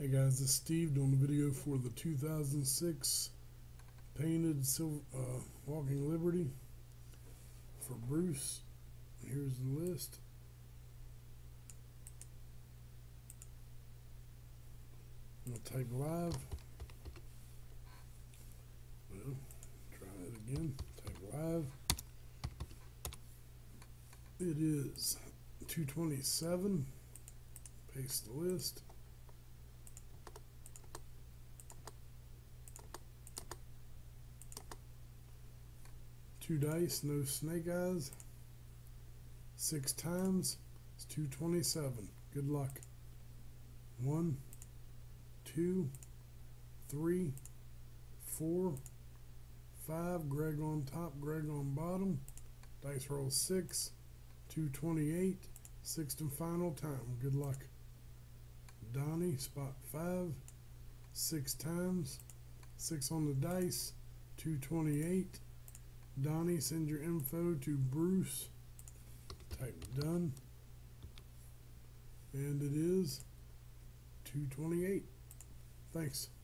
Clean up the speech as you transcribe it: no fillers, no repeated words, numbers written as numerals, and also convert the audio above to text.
Hey guys, this is Steve doing the video for the 2006 painted Walking Liberty for Bruce. Here's the list. I'm going to type live. Well, try it again. Type live. It is 227. Paste the list. Two dice, no snake eyes. 6 times. It's 227. Good luck. 1, 2, 3, 4, 5. Greg on top, Greg on bottom. Dice roll 6. 228. 6th and final time. Good luck. Donnie, spot 5. 6 times. 6 on the dice. 228. Donnie, send your info to Bruce. Type done. And it is 228. Thanks.